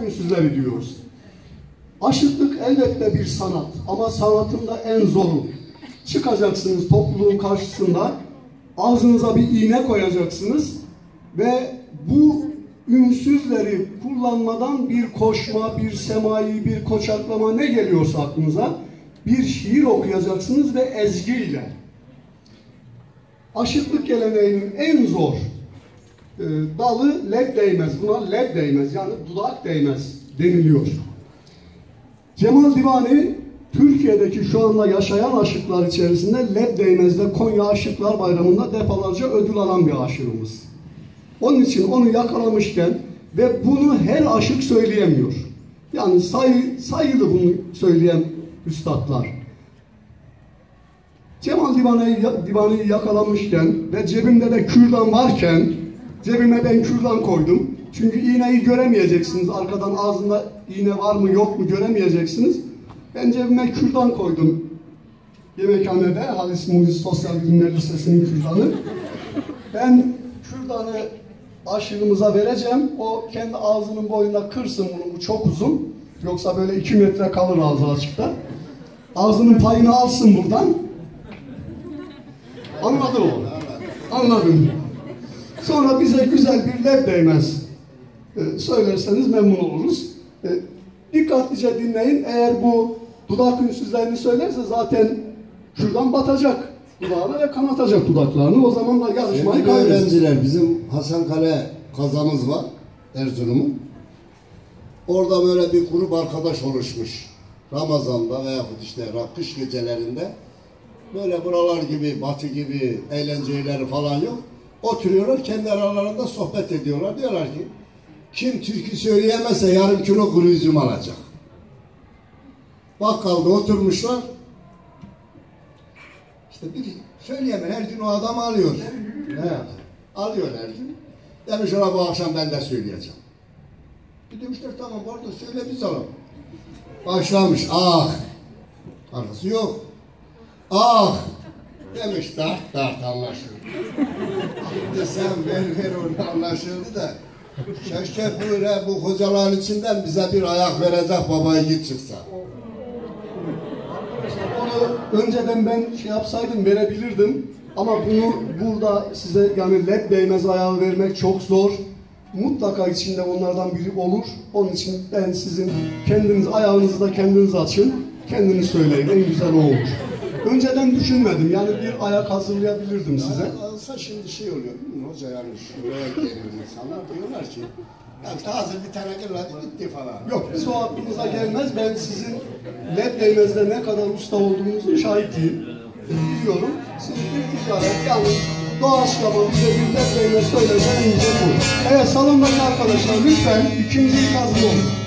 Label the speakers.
Speaker 1: dudak ünsüzleri diyoruz. Aşıklık elbette bir sanat ama sanatın da en zoru. Çıkacaksınız topluluğun karşısında, ağzınıza bir iğne koyacaksınız ve bu ünsüzleri kullanmadan bir koşma, bir semai, bir koçaklama ne geliyorsa aklınıza bir şiir okuyacaksınız ve ezgiyle. Aşıklık geleneğinin en zor dalı leb değmez. Buna leb değmez yani dudak değmez deniliyor. Cemal Divani Türkiye'deki şu anda yaşayan aşıklar içerisinde leb değmezde Konya Aşıklar Bayramı'nda defalarca ödül alan bir aşığımız. Onun için onu yakalamışken ve bunu her aşık söyleyemiyor. Yani sayılı bunu söyleyen üstadlar. Cemal Divani'yi yakalamışken ve cebimde de kürdan varken cebime ben kürdan koydum. Çünkü iğneyi göremeyeceksiniz. Arkadan ağzında iğne var mı yok mu göremeyeceksiniz. Ben cebime kürdan koydum. Yemekhanede Halis Muhlis Sosyal Bilimler Lisesi'nin kürdanı. Ben kürdanı aşığımıza vereceğim. O kendi ağzının boyunda kırsın bunu. Bu çok uzun. Yoksa böyle 2 metre kalır ağzı açıkta. Ağzının payını alsın buradan. Anladın mı? Anladım. Sonra bize güzel bir leb değmez söylerseniz memnun oluruz. Dikkatlice dinleyin. Eğer bu dudak ünsüzlerini söylerse zaten şuradan batacak dudağına ve kanatacak dudaklarını. O zaman da yarışmayı kaybederiz.
Speaker 2: Öğrenciler, bizim Hasankale kazamız var Erzurum'un. Orada böyle bir grup arkadaş oluşmuş. Ramazan'da veyahut işte kış gecelerinde böyle buralar gibi, batı gibi eğlenceleri falan yok. Oturuyorlar, kendi aralarında sohbet ediyorlar. Diyorlar ki, kim türkü söyleyemezse yarım kilo kuru üzüm alacak. Bakkalda oturmuşlar. İşte bir söyleyemeyen her gün o adamı alıyor. Alıyor her gün. Demiş ona bu akşam ben de söyleyeceğim. Demişler tamam orada söyle bir salon. Başlamış. Ah. Arkası yok. Ah. Demiş dart anlaşıldı. Şimdi sen ver onu anlaşıldı da. Keşke bu hocaların içinden bize bir ayak verecek baba yiğit çıksa.
Speaker 1: Onu önceden ben yapsaydım verebilirdim. Ama bunu burada size yani leb değmez ayağı vermek çok zor. Mutlaka içinde onlardan biri olur. Onun için ben sizin kendiniz ayağınızı da kendiniz açın. Kendiniz söyleyin. En güzel o olur. Önceden düşünmedim. Yani bir ayak hazırlayabilirdim size.
Speaker 2: Alsa şimdi şey oluyor değil mi? Hoca yani şuraya geliyor insanlar diyorlar ki ya işte hazır bir tane kırladı bitti falan.
Speaker 1: Yok biz o aklımıza gelmez. Ben sizin leb değmezde ne kadar usta olduğunuzu şahitiyim. Biliyorum. Siz bir ticaret yani doğaçlama bize bir leb değmez söylersen en güzel bu. Evet salondaki arkadaşlar lütfen ikinci ikazlı olun.